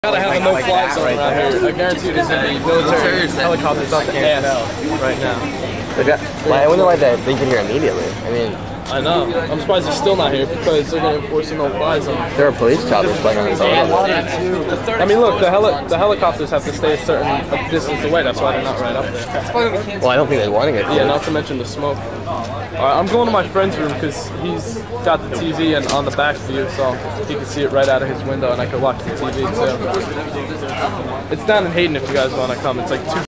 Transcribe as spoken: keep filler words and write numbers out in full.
Gotta have a no-fly zone around here. I guarantee you there's gonna be military helicopters out the ass right now. Got, well, I wonder why they they get here immediately. I mean, I know. I'm surprised they're still not here because they're gonna enforce a no-fly zone. There are police choppers flying on the boat. I mean, look, the heli the helicopters have to stay a certain a distance away. That's why they're not right up there. Well, I don't think they're wanting it. Yeah, not to mention the smoke. Alright, I'm going to my friend's room because he's got the T V and on the back view, so he can see it right out of his window, and I can watch the T V too. It's down in Hayden if you guys want to come. It's like two.